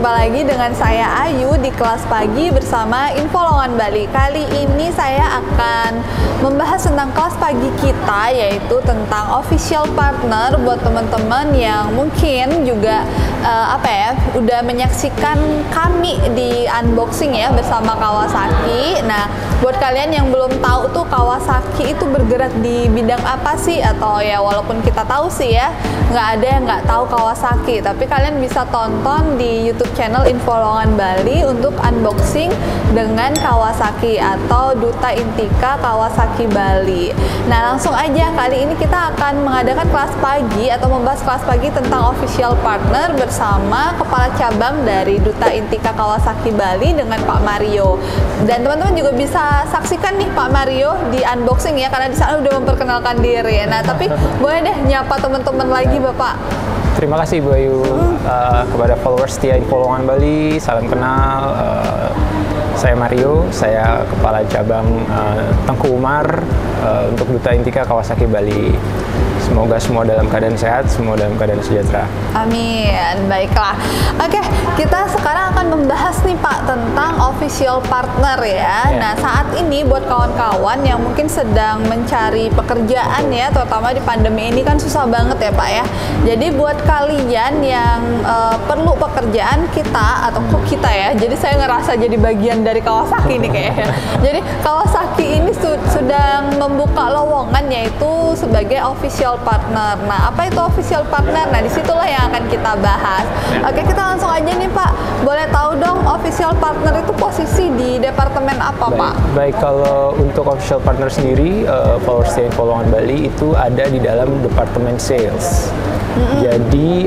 lagi dengan saya Ayu di kelas pagi bersama Info Lowongan Bali. Kali ini saya akan membahas tentang kelas pagi kita, yaitu tentang official partner buat teman-teman yang mungkin juga udah menyaksikan kami di unboxing ya bersama Kawasaki. Nah, buat kalian yang belum tahu tuh Kawasaki itu bergerak di bidang apa sih, atau ya walaupun kita tahu sih ya, nggak ada yang nggak tahu Kawasaki, tapi kalian bisa tonton di YouTube channel Info Lowongan Bali untuk unboxing dengan Kawasaki atau Duta Intika Kawasaki Bali. Nah, langsung aja kali ini kita akan mengadakan kelas pagi atau membahas kelas pagi tentang official partner bersama Kepala Cabang dari Duta Intika Kawasaki Bali dengan Pak Mario. Dan teman-teman juga bisa saksikan nih Pak Mario di unboxing ya, karena di sana udah memperkenalkan diri. Nah, tapi boleh deh nyapa teman-teman lagi Bapak. Terima kasih Bu Ayu. Kepada followers setia Info Lowongan Bali, salam kenal. Saya Mario, saya Kepala Cabang Tengku Umar untuk Duta Intika Kawasaki Bali. Semoga semua dalam keadaan sehat, semua dalam keadaan sejahtera. Amin. Baiklah. Oke, kita sekarang akan membahas nih Pak tentang official partner ya. Nah, saat ini buat kawan-kawan yang mungkin sedang mencari pekerjaan ya, terutama di pandemi ini kan susah banget ya Pak ya. Jadi buat kalian yang perlu pekerjaan kita atau kok kita ya. Jadi saya ngerasa jadi bagian dari Kawasaki nih kayaknya. Jadi Kawasaki ini sedang membuka lowongan yaitu sebagai official partner. Nah, apa itu official partner? Nah, disitulah yang akan kita bahas. Oke, kita langsung aja nih Pak. Boleh tahu dong official partner itu posisi di departemen apa Pak? Baik, kalau untuk official partner sendiri, followers Info Lowongan Bali itu ada di dalam departemen sales. Jadi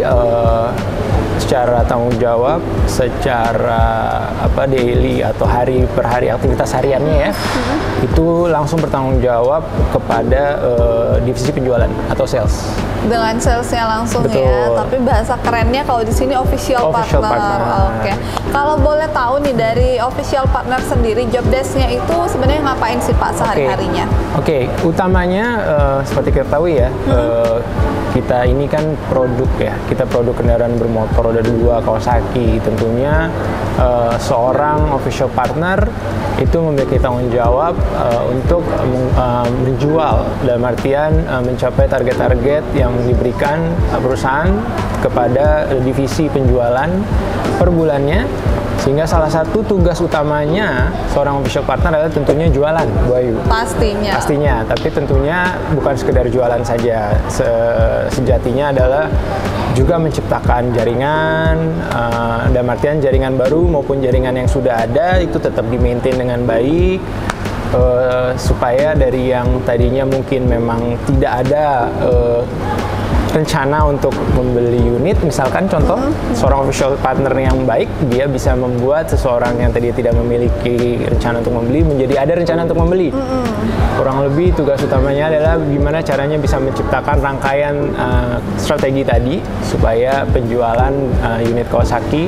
secara tanggung jawab, secara daily atau hari per hari aktivitas hariannya ya, itu langsung bertanggung jawab kepada divisi penjualan atau sales. Dengan salesnya langsung. Betul. Ya, tapi bahasa kerennya kalau di sini official partner. Oke. Kalau boleh tahu nih dari official partner sendiri, job desk-nya itu sebenarnya ngapain sih Pak sehari-harinya? Oke, utamanya seperti kita tahu ya, kita ini kan produk ya, kita produk kendaraan bermotor roda 2 Kawasaki. Tentunya seorang official partner itu memiliki tanggung jawab untuk menjual, dalam artian mencapai target-target yang diberikan perusahaan kepada divisi penjualan per bulannya. Sehingga salah satu tugas utamanya seorang official partner adalah tentunya jualan, Bu Ayu. Pastinya, tapi tentunya bukan sekedar jualan saja. Sejatinya adalah juga menciptakan jaringan, dalam artian jaringan baru maupun jaringan yang sudah ada itu tetap di-maintain dengan baik, supaya dari yang tadinya mungkin memang tidak ada rencana untuk membeli unit, misalkan contoh seorang official partner yang baik, dia bisa membuat seseorang yang tadi tidak memiliki rencana untuk membeli menjadi ada rencana untuk membeli. Kurang lebih tugas utamanya adalah gimana caranya bisa menciptakan rangkaian strategi tadi supaya penjualan unit Kawasaki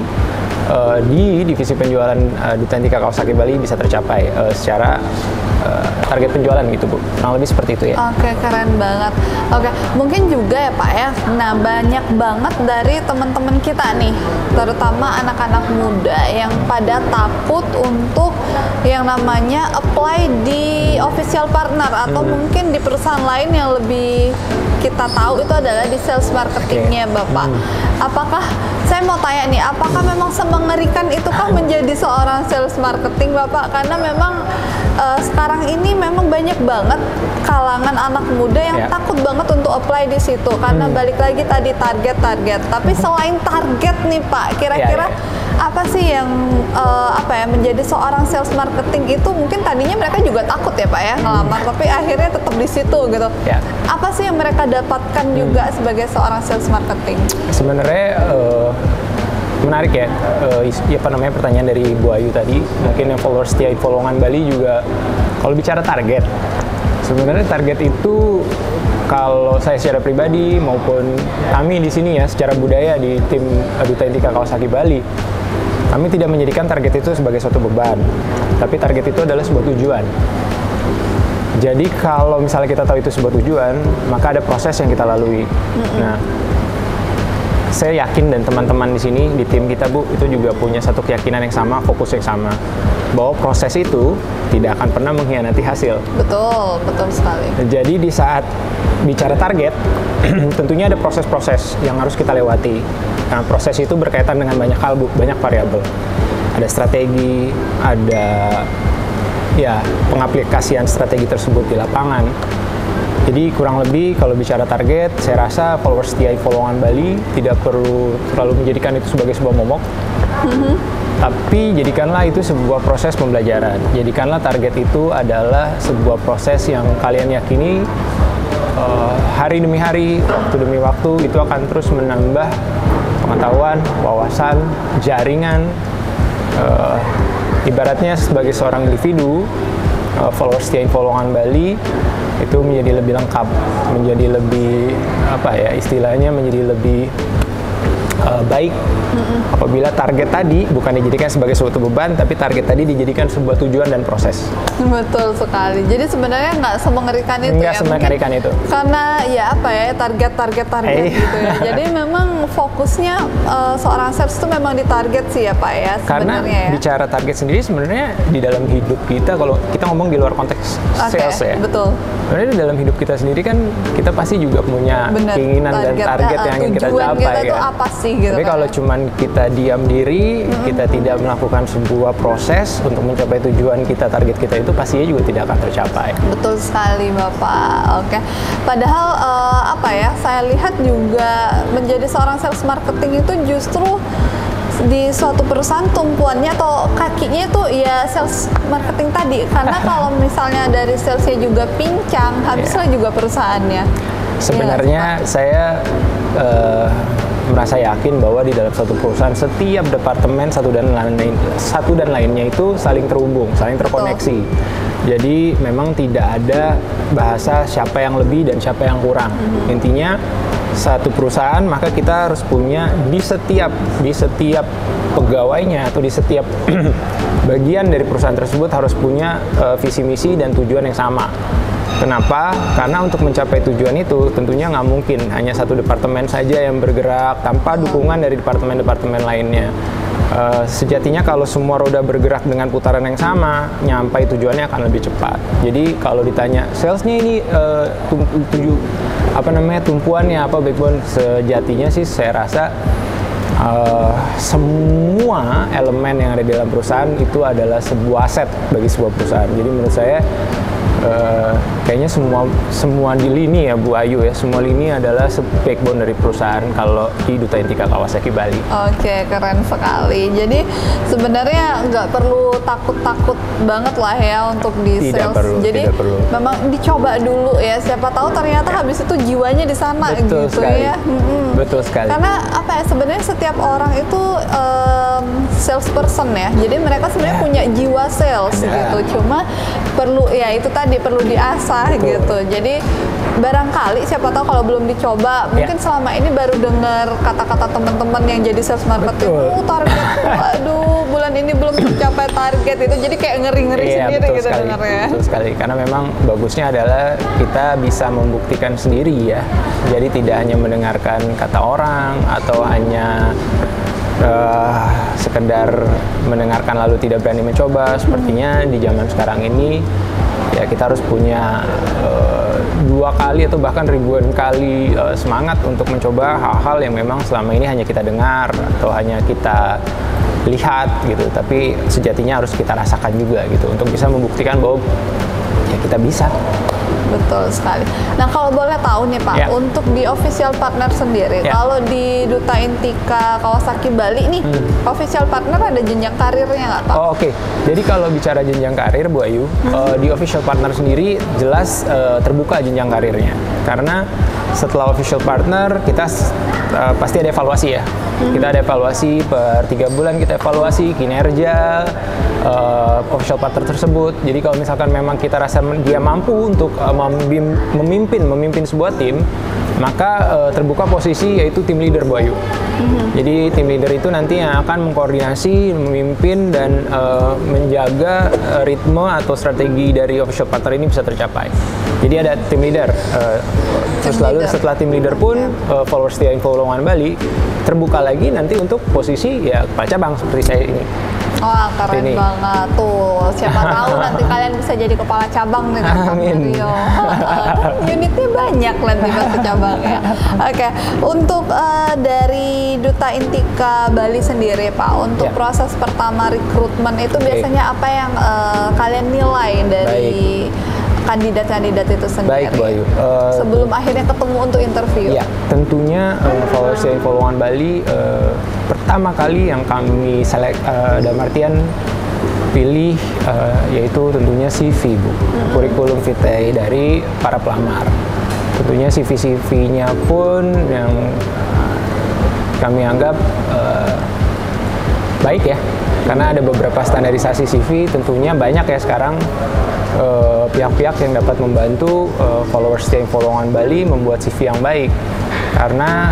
di divisi penjualan Duta Intika Kawasaki Bali bisa tercapai secara target penjualan gitu Bu. Kurang lebih seperti itu ya. Oke, keren banget. Oke, mungkin juga ya Pak ya. Nah, banyak banget dari teman-teman kita nih, terutama anak-anak muda yang pada takut untuk yang namanya apply di official partner atau mungkin di perusahaan lain yang lebih kita tahu itu adalah di sales marketingnya Bapak. Apakah saya mau tanya nih, apakah memang semengerikan itukah menjadi seorang sales marketing Bapak? Karena memang sekarang ini memang banyak banget kalangan anak muda yang takut banget untuk apply di situ karena balik lagi tadi target. Tapi selain target nih Pak, kira-kira apa sih yang menjadi seorang sales marketing itu? Mungkin tadinya mereka juga takut ya Pak ya ngelamar, tapi akhirnya tetap di situ gitu. Apa sih yang mereka dapatkan juga sebagai seorang sales marketing? Sebenarnya menarik ya, pertanyaan dari Bu Ayu tadi. Mungkin yang followers setia Info Lowongan Bali juga, kalau bicara target, sebenarnya target itu kalau saya secara pribadi maupun kami di sini ya secara budaya di tim Duta Intika Kawasaki Bali, kami tidak menjadikan target itu sebagai suatu beban, tapi target itu adalah sebuah tujuan. Jadi kalau misalnya kita tahu itu sebuah tujuan, maka ada proses yang kita lalui. Nah, saya yakin dan teman-teman di sini di tim kita Bu itu juga punya satu keyakinan yang sama, fokus yang sama, bahwa proses itu tidak akan pernah mengkhianati hasil. Betul, betul sekali. Jadi di saat bicara target, tentunya ada proses-proses yang harus kita lewati. Nah, proses itu berkaitan dengan banyak hal Bu, banyak variabel. Ada strategi, ada ya pengaplikasian strategi tersebut di lapangan. Jadi kurang lebih kalau bicara target, saya rasa followers TI Followangan Bali tidak perlu terlalu menjadikan itu sebagai sebuah momok, tapi jadikanlah itu sebuah proses pembelajaran. Jadikanlah target itu adalah sebuah proses yang kalian yakini hari demi hari, waktu demi waktu itu akan terus menambah pengetahuan, wawasan, jaringan. Ibaratnya sebagai seorang individu, followers TI Followangan Bali itu menjadi lebih lengkap, menjadi lebih apa ya istilahnya, menjadi lebih baik apabila target tadi bukan dijadikan sebagai suatu beban, tapi target tadi dijadikan sebuah tujuan dan proses. Betul sekali. Jadi sebenarnya nggak semengerikan itu Nggak ya. semengerikan itu. Karena ya apa ya, target gitu ya. Jadi memang fokusnya seorang sales itu memang ditarget sih ya Pak ya Karena sebenarnya ya. bicara target sendiri sebenarnya di dalam hidup kita, kalau kita ngomong di luar konteks sales ya. Betul. Sebenarnya di dalam hidup kita sendiri kan kita pasti juga punya Bener. keinginan dan target yang ingin kita tujuan capai kita itu kan. apa sih gitu. Tapi kan kalau ya. cuman kita diam diri, kita tidak melakukan sebuah proses untuk mencapai tujuan kita, target kita itu pastinya juga tidak akan tercapai. Betul sekali Bapak. Oke. Padahal apa ya? Saya lihat juga menjadi seorang sales marketing itu justru di suatu perusahaan tumpuannya atau kakinya itu ya sales marketing tadi. Karena kalau misalnya dari salesnya juga pincang, habislah juga perusahaannya. Sebenarnya saya merasa yakin bahwa di dalam suatu perusahaan setiap departemen satu dan lainnya itu saling terhubung, saling terkoneksi. Jadi memang tidak ada bahasa siapa yang lebih dan siapa yang kurang. Intinya satu perusahaan maka kita harus punya di setiap pegawainya atau di setiap bagian dari perusahaan tersebut harus punya visi misi dan tujuan yang sama. Kenapa? Karena untuk mencapai tujuan itu tentunya nggak mungkin hanya satu departemen saja yang bergerak tanpa dukungan dari departemen-departemen lainnya. Sejatinya kalau semua roda bergerak dengan putaran yang sama, nyampai tujuannya akan lebih cepat. Jadi kalau ditanya salesnya ini tumpuannya apa, backbone, sejatinya sih saya rasa semua elemen yang ada di dalam perusahaan itu adalah sebuah aset bagi sebuah perusahaan. Jadi menurut saya kayaknya semua di lini ya Bu Ayu ya, semua lini adalah backbone dari perusahaan kalau di Duta Intika Kawasaki Bali. Oke, keren sekali. Jadi sebenarnya nggak perlu takut-takut banget lah ya untuk di sales. Jadi tidak perlu. memang dicoba dulu ya. Siapa tahu ternyata habis itu jiwanya di sana Betul gitu sekali. ya. Betul sekali. Karena apa ya, sebenarnya setiap orang itu salesperson ya. Jadi mereka sebenarnya punya jiwa sales gitu. Cuma perlu ya itu tadi perlu diasah gitu. Jadi barangkali siapa tahu kalau belum dicoba, mungkin selama ini baru dengar kata-kata teman-teman yang jadi sales marketing, targetku, aduh bulan ini belum mencapai target itu, jadi kayak ngeri-ngeri sendiri gitu dengarnya. Betul sekali, karena memang bagusnya adalah kita bisa membuktikan sendiri ya. Jadi tidak hanya mendengarkan kata orang atau hanya sekedar mendengarkan lalu tidak berani mencoba. Sepertinya di zaman sekarang ini ya kita harus punya 2 kali atau bahkan ribuan kali semangat untuk mencoba hal-hal yang memang selama ini hanya kita dengar atau hanya kita lihat gitu, tapi sejatinya harus kita rasakan juga gitu untuk bisa membuktikan bahwa ya kita bisa. Betul sekali. Nah kalau boleh tahu nih Pak, untuk di official partner sendiri, kalau di Duta Intika Kawasaki Bali nih, official partner ada jenjang karirnya nggak Pak? Oke. Jadi kalau bicara jenjang karir Bu Ayu, di official partner sendiri jelas terbuka jenjang karirnya. Karena setelah official partner kita pasti ada evaluasi ya. Kita ada evaluasi per 3 bulan, kita evaluasi kinerja, official partner tersebut. Jadi kalau misalkan memang kita rasa dia mampu untuk memimpin sebuah tim, maka terbuka posisi yaitu tim leader Bu Ayu. Jadi tim leader itu nanti yang akan mengkoordinasi, memimpin dan menjaga ritme atau strategi dari official partner ini bisa tercapai. Jadi ada tim leader. Terus lalu setelah tim leader pun followers setia info lowongan Bali terbuka lagi nanti untuk posisi ya kepala cabang seperti saya ini. Wah, keren banget tuh. Siapa tahu nanti kalian bisa jadi kepala cabang nih Pak Mario. Unitnya banyak nanti Pak cabangnya. Oke, untuk dari Duta Intika Bali sendiri Pak, untuk proses pertama rekrutmen itu biasanya apa yang kalian nilai dari kandidat-kandidat itu sendiri? Baik, Bu Ayu. Sebelum akhirnya ketemu untuk interview. Ya, tentunya followers yang Info Bali pertama kali yang kami dalam artian pilih yaitu tentunya CV, Bu. Kurikulum vitae dari para pelamar. Tentunya CV-CV-nya pun yang kami anggap baik ya, karena ada beberapa standarisasi CV. Tentunya banyak ya sekarang pihak-pihak yang dapat membantu followers setia Info Lowongan Bali membuat CV yang baik, karena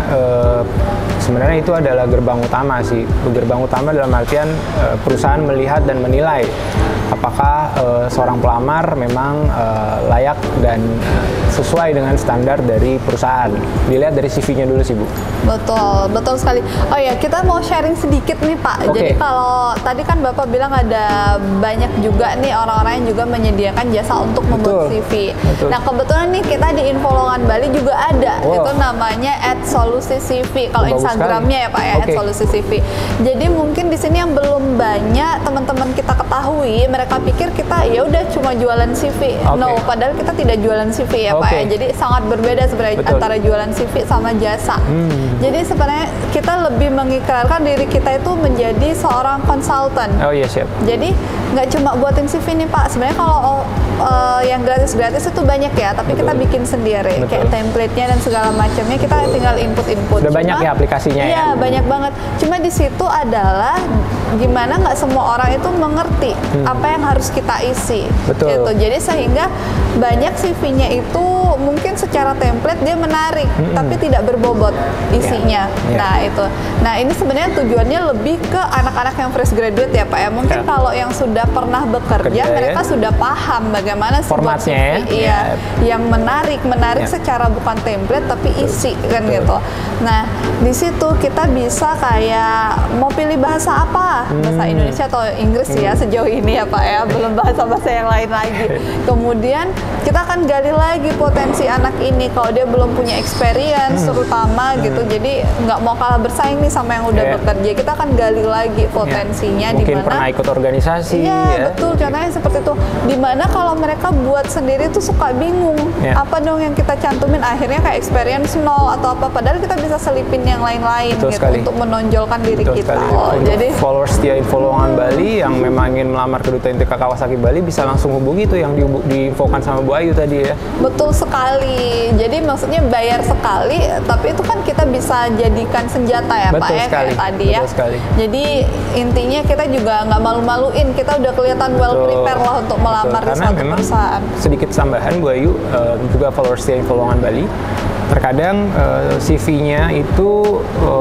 sebenarnya itu adalah gerbang utama sih. Gerbang utama dalam artian perusahaan melihat dan menilai apakah seorang pelamar memang layak dan sesuai dengan standar dari perusahaan. Dilihat dari CV-nya dulu sih Bu. Betul, betul sekali. Oh ya, kita mau sharing sedikit nih Pak. Jadi kalau tadi kan Bapak bilang ada banyak juga nih orang-orang yang juga menyediakan jasa untuk membuat CV. Nah kebetulan nih kita di Info Lowongan Bali juga ada. Itu namanya @solusi_cv. Kalau Instagramnya ya Pak ya, @solusi_cv. Jadi mungkin di sini yang belum banyak teman-teman kita ketahui, mereka pikir kita ya udah cuma jualan CV. No, padahal kita tidak jualan CV ya Pak ya. Jadi sangat berbeda sebenarnya antara jualan CV sama jasa. Jadi sebenarnya kita lebih mengikrarkan diri kita itu menjadi seorang konsultan. Oh iya, siap. Jadi nggak cuma buatin CV nih Pak. Sebenarnya kalau yang gratis-gratis itu banyak ya, tapi kita bikin sendiri. Kayak template-nya dan segala macamnya kita tinggal input-input. Udah banyak ya aplikasinya ya? Iya, banyak banget. Cuma di situ adalah gimana nggak semua orang itu mengerti apa yang harus kita isi. Betul. Gitu. Jadi sehingga banyak CV-nya itu mungkin secara template dia menarik, tapi tidak berbobot isinya. Nah itu. Nah ini sebenarnya tujuannya lebih ke anak-anak yang fresh graduate ya Pak ya. Mungkin kalau yang sudah pernah bekerja, mereka sudah paham bagaimana sebuah CV yang menarik secara bukan template tapi isi kan gitu. Nah di situ kita bisa kayak mau pilih bahasa apa, bahasa Indonesia atau Inggris ya sejauh ini ya Pak ya, belum bahasa-bahasa yang lain lagi. Kemudian kita akan gali lagi potensi anak ini kalau dia belum punya experience terutama gitu, jadi nggak mau kalah bersaing nih sama yang udah bekerja. Kita akan gali lagi potensinya. Mungkin pernah ikut organisasi. Iya betul, contohnya seperti itu. Dimana kalau mereka buat sendiri tuh suka bingung apa dong yang kita cantumin, akhirnya kayak experience 0 atau apa, padahal kita bisa selipin yang lain-lain gitu untuk menonjolkan diri kita. Jadi followers setia Info Lowongan Bali yang memang ingin melamar ke Duta Intika Kawasaki Bali bisa langsung hubungi tuh yang diinfokan sama Bu Ayu tadi ya. Betul sekali. Jadi maksudnya bayar sekali, tapi itu kan kita bisa jadikan senjata ya Pak ya, kayak tadi ya. Jadi intinya kita juga nggak malu-maluin, kita udah kelihatan well prepare lah untuk melamar di suatu perusahaan. Sedikit tambahan Bu Ayu, juga followers setia Info Lowongan Bali, terkadang CV-nya itu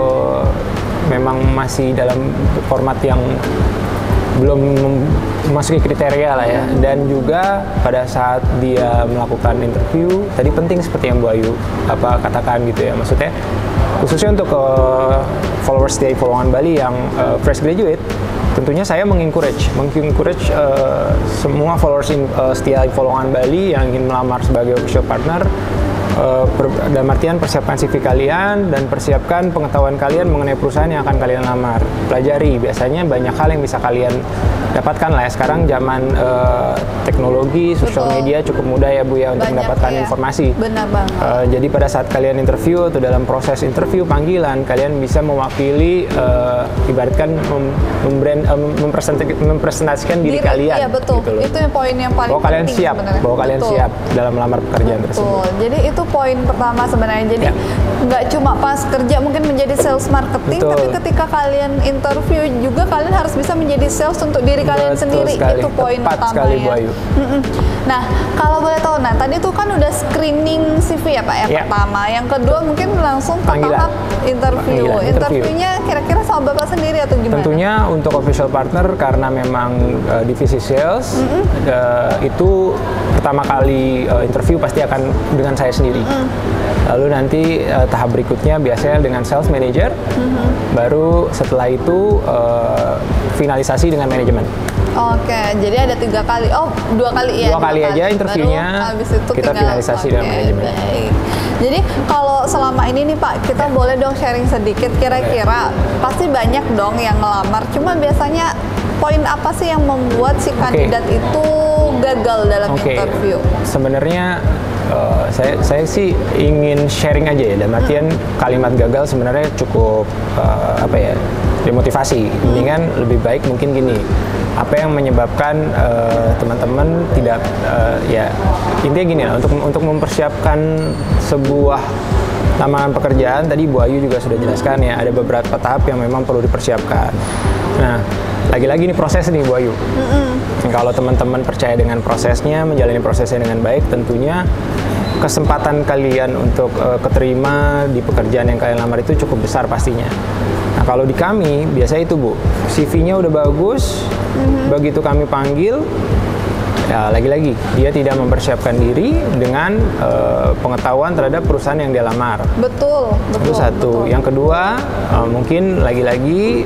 memang masih dalam format yang belum memasuki kriteria lah ya, dan juga pada saat dia melakukan interview tadi penting seperti yang Bu Ayu katakan gitu ya, maksudnya khususnya untuk followers setia Info Lowongan Bali yang fresh graduate, tentunya saya mengencourage semua followers setia Info Lowongan Bali yang ingin melamar sebagai official partner, dalam artian persiapkan CV kalian dan persiapkan pengetahuan kalian mengenai perusahaan yang akan kalian lamar. Pelajari, biasanya banyak hal yang bisa kalian dapatkan lah ya. Sekarang zaman teknologi teknologi, sosial Betul. media cukup mudah ya Bu ya untuk Banyak, mendapatkan ya. informasi. Benar banget. Jadi pada saat kalian interview atau dalam proses interview panggilan, kalian bisa mewakili, ibaratkan mempresentasikan diri kalian. Iya betul. Gitu loh. Itu yang poin yang paling Bahwa kalian penting siap, sebenarnya. bahwa kalian Betul. siap dalam melamar pekerjaan tersebut. Betul. Jadi itu poin pertama sebenarnya. Jadi Ya. nggak cuma pas kerja mungkin menjadi sales marketing, Betul. tapi ketika kalian interview juga kalian harus bisa menjadi sales untuk diri kalian Betul sendiri. sekali. Itu poin Tepat pertama sekali, Bu ya. Ayu. Nah, kalau boleh tahu, nah tadi tuh kan udah screening CV ya Pak yang Ya. pertama. Yang kedua mungkin langsung ke Panggilan. tahap interview. Panggilan, interview. Interviewnya kira-kira sama Bapak sendiri atau gimana? Tentunya untuk official partner karena memang divisi sales itu pertama kali interview pasti akan dengan saya sendiri. Lalu nanti tahap berikutnya biasanya dengan sales manager. Baru setelah itu finalisasi dengan manajemen. Oke, jadi ada 3 kali. Oh, 2 kali ya? 2 kali aja interviewnya, Baru habis itu kita finalisasi dengan manajemen. Baik. Jadi kalau selama ini nih Pak, kita boleh dong sharing sedikit kira-kira pasti banyak dong yang ngelamar. Cuma biasanya poin apa sih yang membuat si kandidat itu gagal dalam interview? Sebenarnya saya sih ingin sharing aja ya, dalam artian kalimat gagal sebenarnya cukup apa ya, demotivasi. Mendingan lebih baik mungkin gini, apa yang menyebabkan teman-teman tidak ya intinya gini lah, untuk mempersiapkan sebuah lamaran pekerjaan, tadi Bu Ayu juga sudah jelaskan ya, ada beberapa tahap yang memang perlu dipersiapkan. Nah, lagi-lagi nih proses nih Bu Ayu. Kalau teman-teman percaya dengan prosesnya, menjalani prosesnya dengan baik, tentunya kesempatan kalian untuk keterima di pekerjaan yang kalian lamar itu cukup besar pastinya. Nah, kalau di kami biasa itu Bu, CV-nya udah bagus, begitu kami panggil, ya lagi-lagi dia tidak mempersiapkan diri dengan pengetahuan terhadap perusahaan yang dia lamar. Betul. Itu satu. Betul. Yang kedua, mungkin lagi-lagi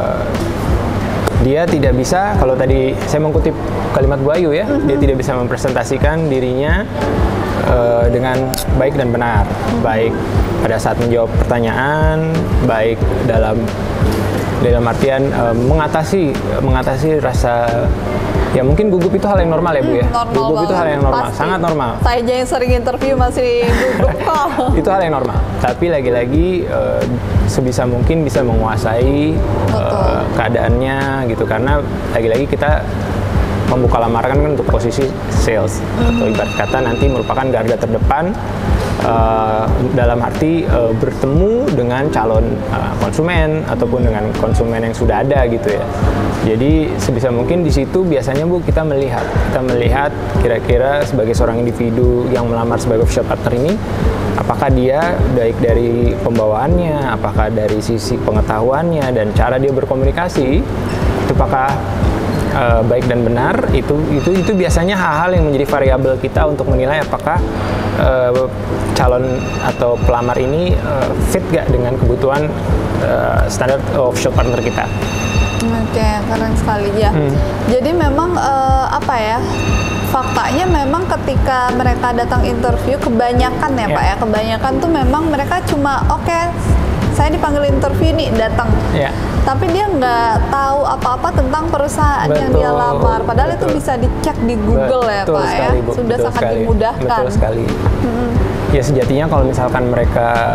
dia tidak bisa, kalau tadi saya mengutip kalimat Bu Ayu ya, dia tidak bisa mempresentasikan dirinya dengan baik dan benar, baik pada saat menjawab pertanyaan, baik dalam artian mengatasi rasa, ya mungkin gugup itu hal yang normal ya Bu ya. Gugup itu hal yang normal, pasti. sangat normal. Saya aja yang sering interview masih gugup kok. Itu hal yang normal. Tapi lagi-lagi sebisa mungkin bisa menguasai keadaannya gitu, karena lagi-lagi kita membuka lamaran kan untuk posisi sales atau ibarat kata nanti merupakan garda terdepan dalam arti bertemu dengan calon konsumen ataupun dengan konsumen yang sudah ada gitu ya. Jadi sebisa mungkin di situ biasanya Bu kita melihat kira-kira sebagai seorang individu yang melamar sebagai official partner ini, apakah dia baik dari pembawaannya, apakah dari sisi pengetahuannya dan cara dia berkomunikasi itu apakah baik dan benar. Itu biasanya hal-hal yang menjadi variabel kita untuk menilai apakah calon atau pelamar ini fit gak dengan kebutuhan standar official partner kita. Oke, keren sekali ya. Jadi memang apa ya? Faktanya memang ketika mereka datang interview, kebanyakan ya Pak ya, kebanyakan tuh memang mereka cuma saya dipanggil interview nih, datang. Tapi dia nggak tahu apa-apa tentang perusahaan yang dia lamar. Padahal itu bisa dicek di Google ya Pak ya. Sudah sangat dimudahkan. Betul sekali. Ya sejatinya kalau misalkan mereka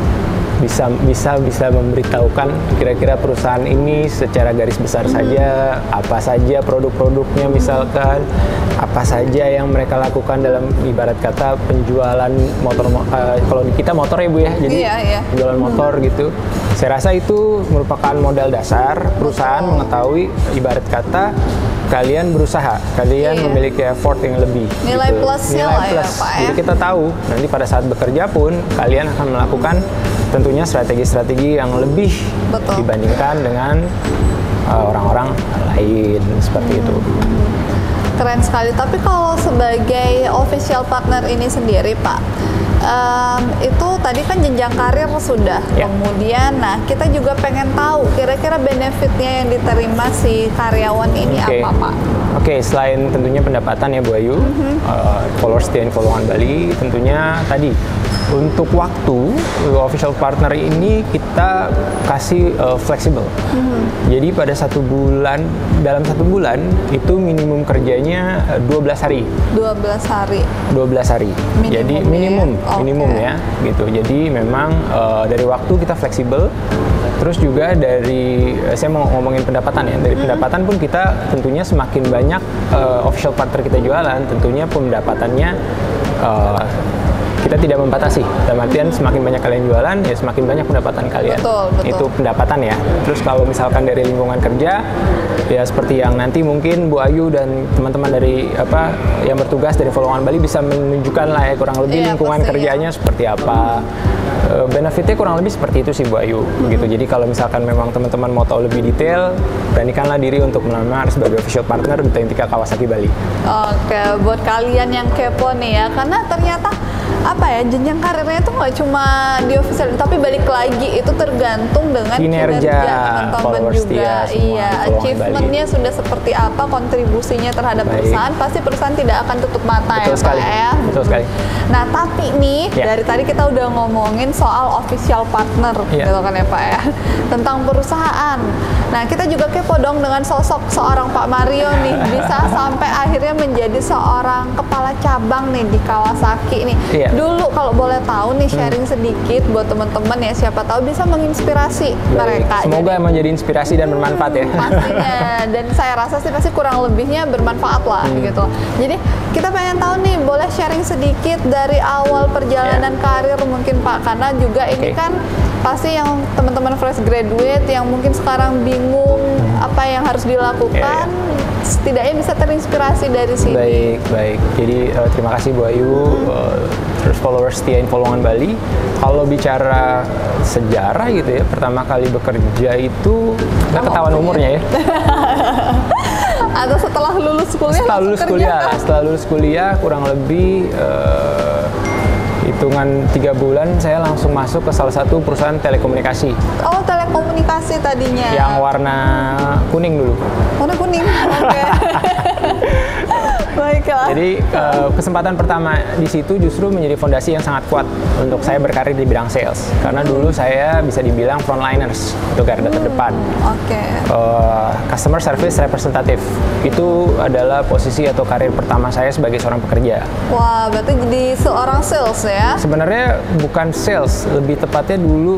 bisa memberitahukan kira-kira perusahaan ini secara garis besar saja, apa saja produk-produknya misalkan, apa saja yang mereka lakukan dalam ibarat kata penjualan motor, kalau di kita motor ya Bu ya, jadi penjualan motor gitu. Saya rasa itu merupakan modal dasar perusahaan mengetahui ibarat kata kalian berusaha, kalian memiliki effort yang lebih. Nilai gitu. plusnya Nilai lah plus. ya Pak ya. Jadi kita tahu nanti pada saat bekerja pun kalian akan melakukan tentunya strategi-strategi yang lebih dibandingkan dengan orang-orang lain seperti itu. Keren sekali. Tapi kalau sebagai official partner ini sendiri Pak, itu tadi kan jenjang karir sudah. Ya. Kemudian, nah kita juga pengen tahu kira-kira benefitnya yang diterima si karyawan ini apa, Pak? Oke, selain tentunya pendapatan ya Bu Ayu, followers setia Infollowan Bali, tentunya tadi untuk waktu official partner ini kita kasih fleksibel. Jadi pada dalam satu bulan itu minimum kerjanya 12 hari. 12 hari. 12 hari. Jadi minimum ya, gitu. Jadi memang dari waktu kita fleksibel. Terus juga saya mau ngomongin pendapatan ya. Dari pendapatan pun kita tentunya semakin banyak official partner kita jualan, tentunya pendapatannya kita tidak membatasi. Dalam artian semakin banyak kalian jualan, ya semakin banyak pendapatan kalian. Betul. Itu pendapatan ya. Terus kalau misalkan dari lingkungan kerja, ya seperti yang nanti mungkin Bu Ayu dan teman-teman dari yang bertugas dari Infollowan Bali bisa menunjukkan lah ya kurang lebih lingkungan kerjanya seperti apa. Benefitnya kurang lebih seperti itu sih Bu Ayu. Gitu. Jadi kalau misalkan memang teman-teman mau tahu lebih detail, beranikanlah diri untuk melamar sebagai official partner di Taintika Kawasaki Bali. Oke, buat kalian yang kepo nih ya, karena ternyata jenjang karirnya itu nggak cuma di official, tapi balik lagi itu tergantung dengan kinerja teman-teman juga. Iya, achievementnya sudah seperti apa, kontribusinya terhadap perusahaan, pasti perusahaan tidak akan tutup mata. Betul sekali. Pak ya. Betul sekali. Nah, tapi nih dari tadi kita udah ngomongin soal official partner, gitu kan ya Pak ya, tentang perusahaan. Nah, kita juga kepo dong dengan sosok seorang Pak Mario nih, bisa sampai akhirnya menjadi seorang kepala cabang nih di Kawasaki nih. Dulu kalau boleh tahu nih, sharing sedikit buat teman-teman ya, siapa tahu bisa menginspirasi mereka. Semoga menjadi inspirasi dan bermanfaat ya. Pastinya, dan saya rasa sih pasti kurang lebihnya bermanfaat lah gitu. Jadi kita pengen tahu nih, boleh sharing sedikit dari awal perjalanan karir mungkin Pak, karena juga ini kan pasti yang teman-teman fresh graduate yang mungkin sekarang bingung apa yang harus dilakukan, setidaknya bisa terinspirasi dari sini. Baik. Jadi terima kasih Bu Ayu, terus followers setia Infollowan Bali. Kalau bicara sejarah gitu ya, pertama kali bekerja itu nggak ketahuan umurnya ya. Atau setelah lulus kuliah? Setelah lulus kuliah kurang lebih hitungan 3 bulan saya langsung masuk ke salah satu perusahaan telekomunikasi. Oh, telekomunikasi tadinya. Yang warna kuning dulu. Warna kuning, oke. Baiklah. Jadi kesempatan pertama di situ justru menjadi fondasi yang sangat kuat untuk saya berkarir di bidang sales. Karena dulu saya bisa dibilang frontliners, itu garda terdepan. Customer service representative itu adalah posisi atau karir pertama saya sebagai seorang pekerja. Wah, berarti jadi seorang sales ya? Sebenarnya bukan sales, lebih tepatnya dulu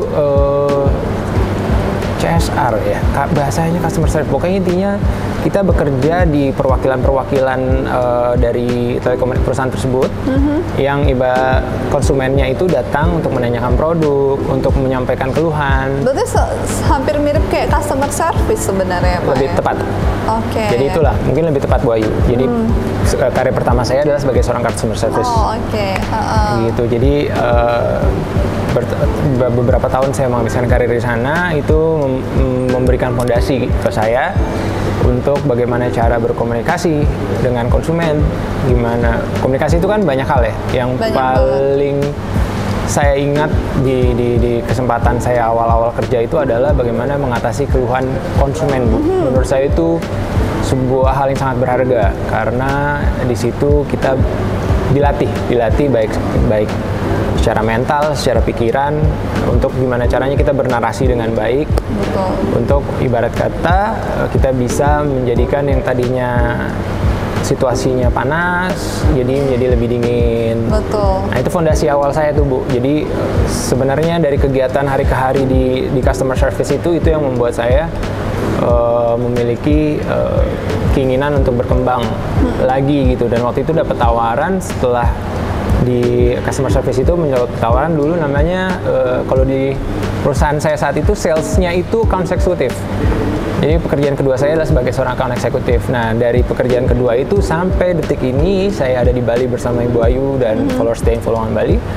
CSR ya, bahasanya customer service. Pokoknya intinya kita bekerja di perwakilan-perwakilan dari perusahaan tersebut yang konsumennya itu datang untuk menanyakan produk, untuk menyampaikan keluhan. Berarti hampir mirip kayak customer service sebenarnya Pak. Lebih tepat. Oke. Jadi itulah, mungkin lebih tepat Bu Ayu. Jadi karir pertama saya adalah sebagai seorang customer service. Oh, oke. Gitu. Jadi beberapa tahun saya menghabiskan karir di sana, itu memberikan fondasi ke saya untuk bagaimana cara berkomunikasi dengan konsumen. Gimana komunikasi itu kan banyak hal ya. Yang paling saya ingat di kesempatan saya awal-awal kerja itu adalah bagaimana mengatasi keluhan konsumen, Bu. Menurut saya itu sebuah hal yang sangat berharga karena di situ kita dilatih baik secara mental, secara pikiran, untuk gimana caranya kita bernarasi dengan baik. Betul. Untuk ibarat kata kita bisa menjadikan yang tadinya situasinya panas jadi menjadi lebih dingin. Betul. Nah, itu fondasi awal saya tuh Bu. Jadi sebenarnya dari kegiatan hari ke hari di customer service itu yang membuat saya memiliki keinginan untuk berkembang lagi gitu. Dan waktu itu dapat tawaran setelah di customer service itu, menjawab tawaran dulu namanya kalau di perusahaan saya saat itu salesnya itu account eksekutif. Jadi pekerjaan kedua saya adalah sebagai seorang account eksekutif. Nah, dari pekerjaan kedua itu sampai detik ini saya ada di Bali bersama Ibu Ayu dan followers dari Infollowan Bali.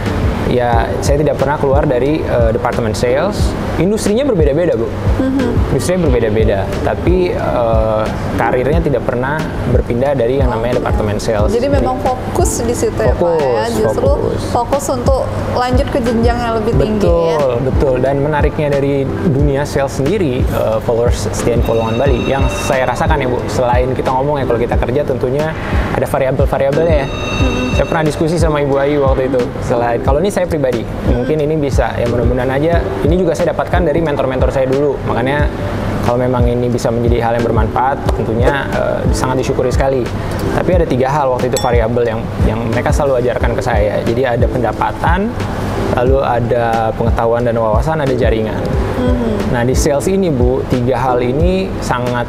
ya saya tidak pernah keluar dari departemen sales. Industrinya berbeda-beda, Bu. Industrinya berbeda-beda, tapi karirnya tidak pernah berpindah dari yang namanya departemen sales. Jadi memang fokus di situ ya Pak ya, justru fokus untuk lanjut ke jenjang yang lebih tinggi ya. Betul. Dan menariknya dari dunia sales sendiri, followers setia Infolongan Bali, yang saya rasakan ya Bu, selain kita ngomong ya kalau kita kerja tentunya ada variabel-variabelnya ya. Saya pernah diskusi sama Ibu Ayu waktu itu. Selain kalau ini saya pribadi, mungkin ini bisa ya, mudah-mudahan aja. Ini juga saya dapatkan dari mentor-mentor saya dulu. Makanya kalau memang ini bisa menjadi hal yang bermanfaat, tentunya sangat disyukuri sekali. Tapi ada 3 hal waktu itu variabel yang mereka selalu ajarkan ke saya. Jadi ada pendapatan, lalu ada pengetahuan dan wawasan, ada jaringan. Nah di sales ini Bu, 3 hal ini sangat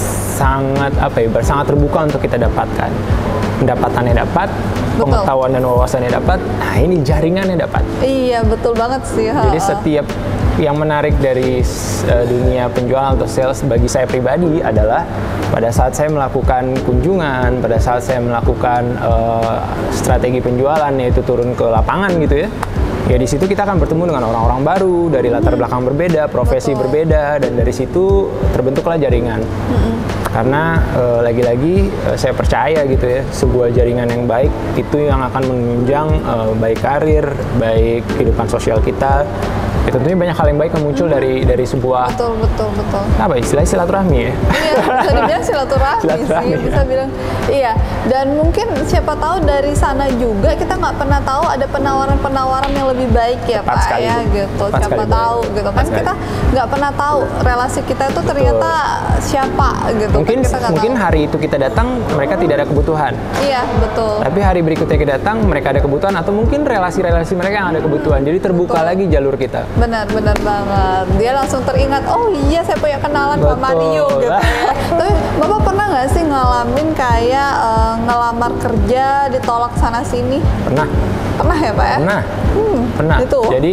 terbuka untuk kita dapatkan. Pendapatannya dapat, pengetahuan dan wawasannya dapat, nah ini jaringannya dapat. Iya betul banget sih. Jadi setiap yang menarik dari dunia penjualan atau sales bagi saya pribadi adalah pada saat saya melakukan kunjungan, pada saat saya melakukan strategi penjualan, yaitu turun ke lapangan gitu ya. Ya di situ kita akan bertemu dengan orang-orang baru dari latar belakang berbeda, profesi berbeda, dan dari situ terbentuklah jaringan. Karena lagi-lagi saya percaya gitu ya, sebuah jaringan yang baik itu yang akan menunjang baik karir, baik kehidupan sosial kita. Ya, tentunya banyak hal yang baik yang muncul dari sebuah betul. apa istilahnya silaturahmi ya. Iya, bisa dibilang silaturahmi sih, bisa bilang iya. Dan mungkin siapa tahu dari sana juga kita nggak pernah tahu ada penawaran-penawaran yang lebih baik ya Pak sekali, ya gitu. Siapa tahu gitu kan, kita nggak pernah tahu relasi kita itu ternyata siapa gitu. Mungkin hari itu kita datang mereka tidak ada kebutuhan. Iya betul. Tapi hari berikutnya kita datang mereka ada kebutuhan, atau mungkin relasi-relasi mereka yang ada kebutuhan. Jadi terbuka lagi jalur kita. Benar banget. Dia langsung teringat, oh iya saya punya kenalan Pak Mario gitu ya. Tapi Bapak pernah nggak sih ngalamin kayak ngelamar kerja ditolak sana sini? Pernah ya Pak ya? Pernah. Itu. Jadi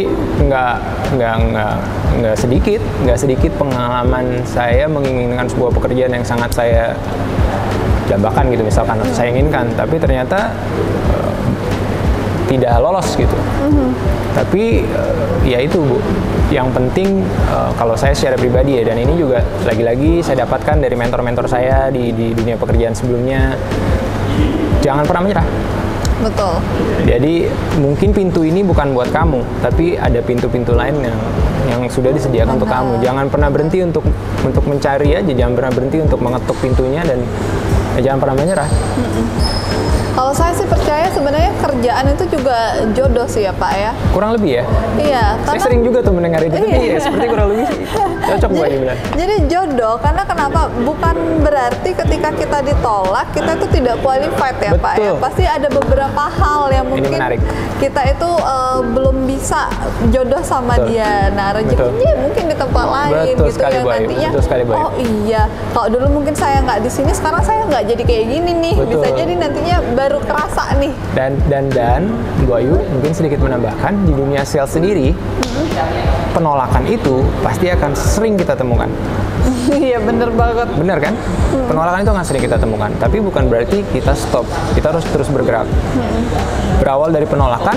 nggak sedikit pengalaman saya menginginkan sebuah pekerjaan yang sangat saya jambakan gitu misalkan, atau saya inginkan, tapi ternyata tidak lolos gitu. Tapi ya itu Bu, yang penting kalau saya secara pribadi ya, dan ini juga lagi-lagi saya dapatkan dari mentor-mentor saya di dunia pekerjaan sebelumnya, jangan pernah menyerah. Betul. Jadi mungkin pintu ini bukan buat kamu, tapi ada pintu-pintu lain yang sudah disediakan untuk kamu. Jangan pernah berhenti untuk mencari aja, jangan pernah berhenti untuk mengetuk pintunya, dan jangan pernah menyerah. Kalau saya sih percaya sebenarnya kerjaan itu juga jodoh sih ya Pak ya. Kurang lebih ya? Iya. Saya sering juga tuh mendengar itu, tapi ya, seperti kurang lebih cocok buat dibilang. Jadi jodoh, karena kenapa? Bukan berarti ketika kita ditolak, kita itu tidak qualified ya Pak ya. Pasti ada beberapa hal yang mungkin kita itu belum bisa jodoh sama dia. Nah rezekinya mungkin di tempat lain gitu yang nantinya. Oh iya, kalau dulu mungkin saya nggak di sini, sekarang saya nggak jadi kayak gini nih. Bisa jadi nantinya baru kerasa nih. Dan Bu Ayu mungkin sedikit menambahkan, di dunia sales sendiri penolakan itu pasti akan sering kita temukan. Iya bener banget. Bener kan? Penolakan itu akan sering kita temukan, tapi bukan berarti kita stop. Kita harus terus bergerak. Berawal dari penolakan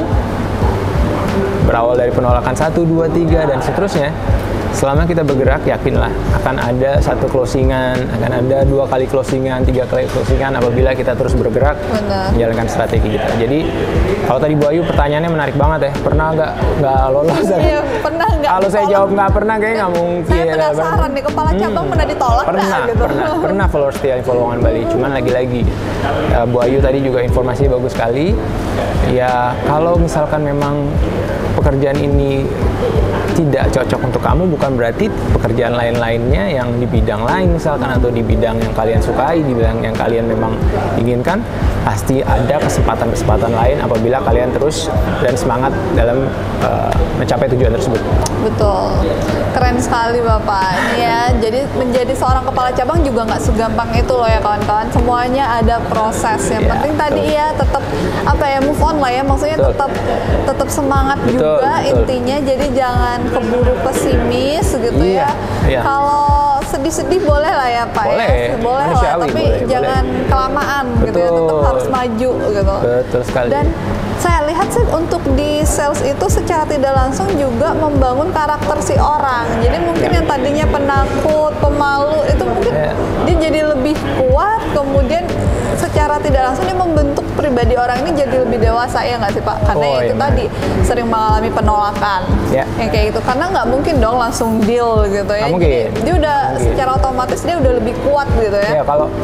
1, 2, 3 dan seterusnya. Selama kita bergerak, yakinlah akan ada satu closingan, akan ada 2 kali closingan, 3 kali closingan apabila kita terus bergerak menjalankan strategi kita. Jadi kalau tadi Bu Ayu pertanyaannya menarik banget ya, pernah nggak lolos? Iya, pernah nggak? Kalau saya jawab nggak pernah, kayaknya nggak mungkin. Saya penasaran nih, kepala cabang pernah ditolak nggak? Pernah followers setia Infolongan Bali. Cuman lagi-lagi Bu Ayu tadi juga informasinya bagus sekali. Ya kalau misalkan memang pekerjaan ini tidak cocok untuk kamu, bukan berarti pekerjaan lain-lainnya yang di bidang lain misalkan, atau di bidang yang kalian sukai, di bidang yang kalian memang inginkan, pasti ada kesempatan-kesempatan lain apabila kalian terus dan semangat dalam mencapai tujuan tersebut. Betul, keren sekali Bapak. Ya, jadi menjadi seorang kepala cabang juga nggak segampang itu loh ya kawan-kawan. Semuanya ada proses. Yang penting tadi ya tetap move on lah ya. Maksudnya tetap semangat juga intinya. Jadi jangan keburu pesimis gitu ya. Kalau sedih-sedih boleh lah ya Pak Boleh, ya, boleh lah, manusiawi, tapi boleh. jangan kelamaan gitu ya, tetap Betul. harus maju gitu. Betul sekali. Dan saya lihat sih untuk di sales itu secara tidak langsung juga membangun karakter si orang. Jadi mungkin yang tadinya penakut, pemalu itu mungkin dia jadi lebih kuat, kemudian secara tidak langsung dia membentuk pribadi orang ini jadi lebih dewasa, ya nggak sih Pak? Karena itu tadi sering mengalami penolakan, yang kayak gitu. Karena nggak mungkin dong langsung deal gitu ya. Jadi dia udah secara otomatis dia udah lebih kuat gitu ya. Ya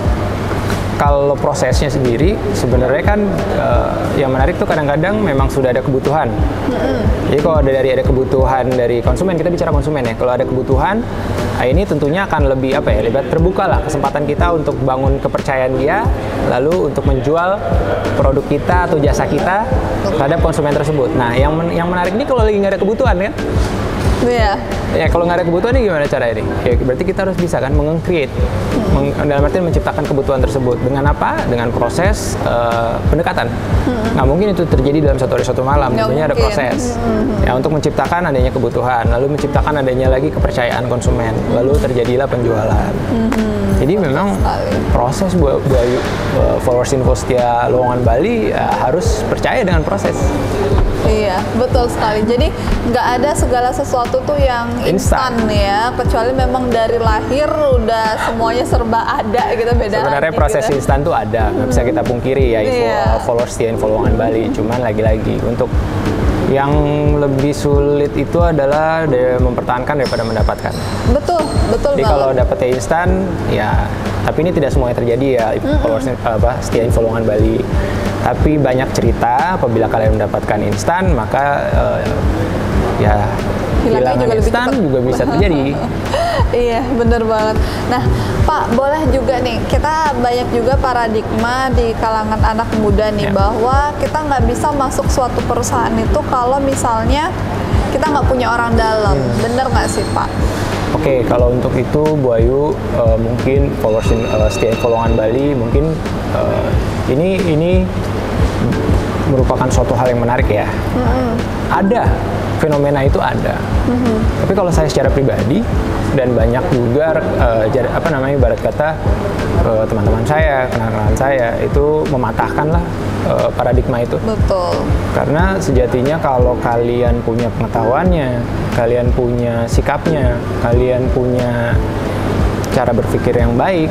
kalau prosesnya sendiri sebenarnya kan yang menarik tuh kadang-kadang memang sudah ada kebutuhan. Jadi kalau ada kebutuhan dari konsumen, kita bicara konsumen ya. Kalau ada kebutuhan, ini tentunya akan lebih lebih terbuka lah kesempatan kita untuk bangun kepercayaan dia, lalu untuk menjual produk kita atau jasa kita terhadap konsumen tersebut. Nah, yang menarik ini kalau lagi nggak ada kebutuhan kan? Iya. Ya kalau nggak ada kebutuhan ini gimana cara ini? Ya berarti kita harus bisa kan meng-create, dalam artian menciptakan kebutuhan tersebut. Dengan apa? Dengan proses pendekatan. Nggak mungkin itu terjadi dalam satu hari satu malam. Tentunya ada proses. Ya untuk menciptakan adanya kebutuhan, lalu menciptakan adanya lagi kepercayaan konsumen, lalu terjadilah penjualan. Jadi memang proses buat followers Info Setia Lowongan Bali harus percaya dengan proses. Iya, betul sekali. Jadi nggak ada segala sesuatu tuh yang instan ya, kecuali memang dari lahir udah semuanya serba ada gitu, beda. Sebenarnya proses gitu. Instan tuh ada, nggak bisa kita pungkiri ya, followers Setia Info Lowongan Bali. Cuman lagi-lagi untuk yang lebih sulit itu adalah mempertahankan daripada mendapatkan. Betul Jadi kalau dapetnya instan, ya, tapi ini tidak semuanya terjadi ya, followers Setia Info Lowongan Bali. Tapi banyak cerita apabila kalian mendapatkan instan, maka ya hilangan instan juga bisa terjadi. Iya, bener banget. Nah, Pak, boleh juga nih, kita banyak juga paradigma di kalangan anak muda nih, bahwa kita nggak bisa masuk suatu perusahaan itu kalau misalnya kita nggak punya orang dalam. Bener nggak sih, Pak? Oke, kalau untuk itu Bu Ayu, mungkin followers Setia Info Lowongan Bali, mungkin ini merupakan suatu hal yang menarik ya. Ada fenomena itu ada. Tapi kalau saya secara pribadi dan banyak juga ibarat kata teman-teman saya, kenalan saya itu mematahkan lah paradigma itu. Betul. Karena sejatinya kalau kalian punya pengetahuannya, kalian punya sikapnya, kalian punya cara berpikir yang baik,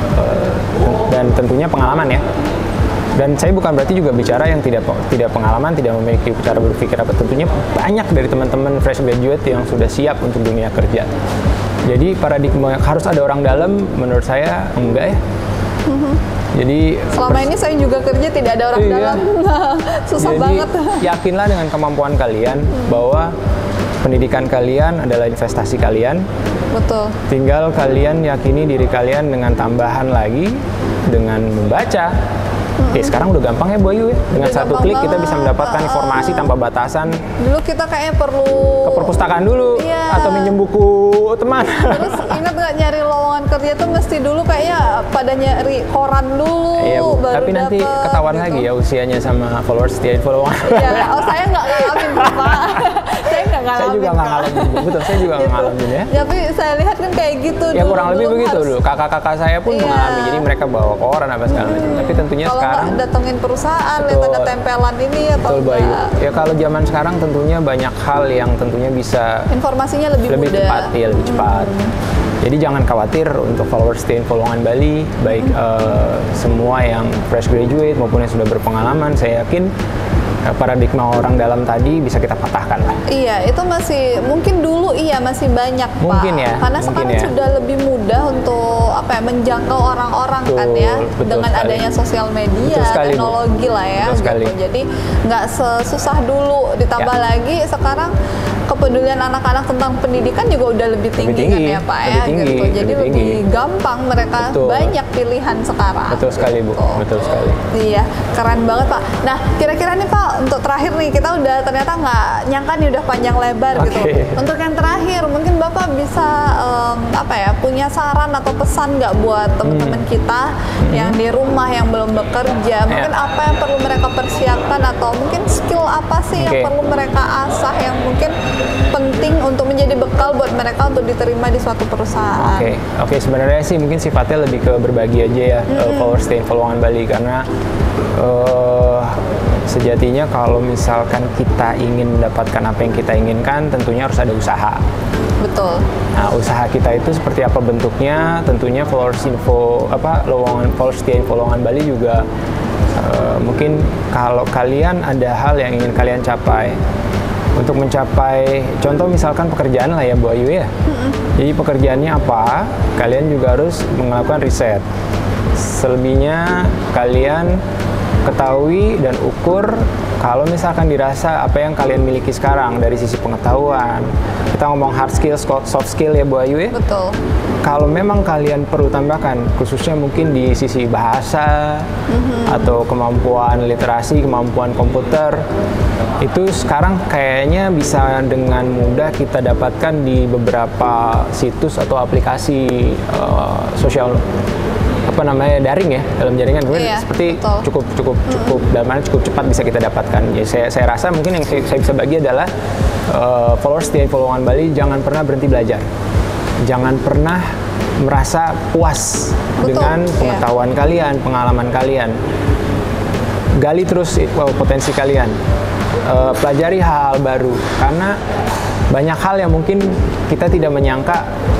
dan tentunya pengalaman ya. Dan saya bukan berarti juga bicara yang tidak pengalaman, tidak memiliki cara berpikir apa. Tentunya banyak dari teman-teman fresh graduate yang sudah siap untuk dunia kerja. Jadi paradigma harus ada orang dalam, menurut saya enggak ya. Jadi selama ini saya juga kerja tidak ada orang dalam, susah banget. Yakinlah dengan kemampuan kalian bahwa pendidikan kalian adalah investasi kalian. Betul. Tinggal kalian yakini diri kalian dengan tambahan lagi dengan membaca. Sekarang udah gampang ya Bu Ayu ya. Dengan satu klik kita bisa mendapatkan informasi tanpa batasan. Dulu kita kayaknya perlu ke perpustakaan dulu atau minjem buku teman. Terus ingat nggak nyari lowongan kerja tuh mesti dulu kayaknya pada nyari koran dulu. Iya Bu, baru tapi nanti ketahuan gitu lagi ya usianya sama followers Setia Info Lowongan. Iya, saya nggak ngalamin Pak. Saya nggak ngalamin. Saya juga nggak ngalamin. Betul, saya juga nggak ngalamin ya. Tapi saya lihat kan kayak gitu. Ya kurang lebih begitu dulu. Kakak-kakak saya pun mengalami. Jadi mereka bawa koran apa segala macam. Tapi tentunya kalau sekarang datengin perusahaan, lihat ada tempelan ini atau enggak. Ya kalau zaman sekarang tentunya banyak hal yang tentunya bisa informasinya lebih cepat ya, lebih cepat. Jadi jangan khawatir untuk followers Setia Info Lowongan Bali, baik semua yang fresh graduate maupun yang sudah berpengalaman, saya yakin paradigma orang dalam tadi bisa kita patahkan lah. Iya, itu masih mungkin dulu masih banyak mungkin Pak. Ya, karena sekarang sudah lebih mudah untuk menjangkau orang-orang kan ya, dengan adanya sosial media, teknologi lah ya. Gitu. Jadi nggak sesusah dulu. Ditambah lagi sekarang kepedulian anak-anak tentang pendidikan juga udah lebih tinggi kan ya Pak ya. Gitu. Jadi lebih gampang mereka banyak pilihan sekarang. Betul sekali Bu. Betul sekali. Iya, keren banget Pak. Nah, kira-kira nih Pak, untuk terakhir nih, kita udah ternyata nggak nyangka nih udah panjang lebar gitu. Untuk yang terakhir, mungkin Bapak bisa punya saran atau pesan nggak buat teman-teman kita yang di rumah yang belum bekerja? Mungkin apa yang perlu mereka persiapkan atau mungkin skill apa sih yang perlu mereka asah yang mungkin penting untuk menjadi bekal buat mereka untuk diterima di suatu perusahaan? Oke, sebenarnya sih mungkin sifatnya lebih ke berbagi aja ya, Followers Day Infolowangan Bali, karena sejatinya kalau misalkan kita ingin mendapatkan apa yang kita inginkan, tentunya harus ada usaha. Betul. Nah, usaha kita itu seperti apa bentuknya? Tentunya Followers Day Infolowangan Bali juga mungkin kalau kalian ada hal yang ingin kalian capai, untuk mencapai, contoh misalkan pekerjaan lah ya Bu Ayu ya. Jadi pekerjaannya apa? Kalian juga harus melakukan riset. Selebihnya kalian ketahui dan ukur kalau misalkan dirasa apa yang kalian miliki sekarang dari sisi pengetahuan, kita ngomong hard skill, soft skill ya Bu Ayu ya. Betul. Kalau memang kalian perlu tambahkan, khususnya mungkin di sisi bahasa atau kemampuan literasi, kemampuan komputer, itu sekarang kayaknya bisa dengan mudah kita dapatkan di beberapa situs atau aplikasi sosial daring ya, dalam jaringan. Seperti cukup dalam mana cukup cepat bisa kita dapatkan. Ya, saya rasa mungkin yang saya bisa bagi adalah Followers Day Infolowangan Bali, jangan pernah berhenti belajar, jangan pernah merasa puas dengan pengetahuan kalian, pengalaman kalian. Gali terus potensi kalian, pelajari hal-hal baru, karena banyak hal yang mungkin kita tidak menyangka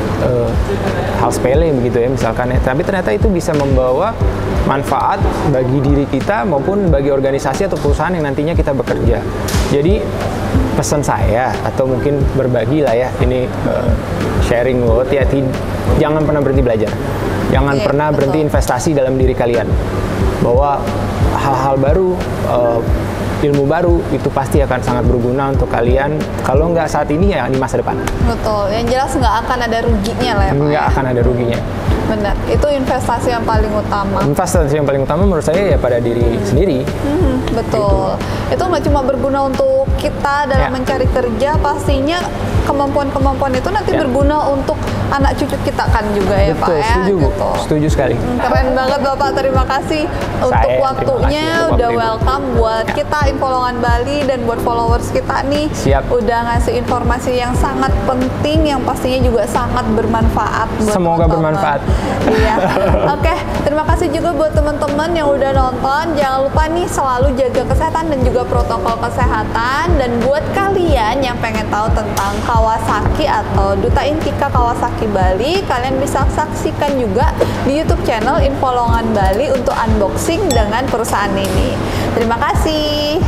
hal sepele begitu ya misalkan ya, tapi ternyata itu bisa membawa manfaat bagi diri kita maupun bagi organisasi atau perusahaan yang nantinya kita bekerja. Jadi pesan saya atau mungkin berbagi lah ya, ini sharing buat ya, jangan pernah berhenti belajar, jangan pernah berhenti investasi dalam diri kalian, bahwa hal-hal baru, ilmu baru itu pasti akan sangat berguna untuk kalian, kalau nggak saat ini ya di masa depan. Betul, yang jelas nggak akan ada ruginya lah ya Pak. Nggak akan ada ruginya. Benar, itu investasi yang paling utama. Investasi yang paling utama menurut saya ya pada diri sendiri. Betul, itu nggak cuma berguna untuk kita dalam mencari kerja, pastinya kemampuan-kemampuan itu nanti berguna untuk anak cucu kita kan juga ya Pak ya. Setuju Bu, setuju sekali. Keren banget Bapak, terima kasih untuk waktunya, udah welcome buat kita Infolowangan Bali dan buat followers kita nih. Udah ngasih informasi yang sangat penting yang pastinya juga sangat bermanfaat buat semoga bermanfaat. Iya. Oke, terima kasih juga buat teman-teman yang udah nonton. Jangan lupa nih selalu jaga kesehatan dan juga protokol kesehatan. Dan buat kalian yang pengen tahu tentang Kawasaki atau Duta Intika Kawasaki Bali, kalian bisa saksikan juga di YouTube channel Infolowangan Bali untuk unboxing dengan perusahaan ini. Terima kasih.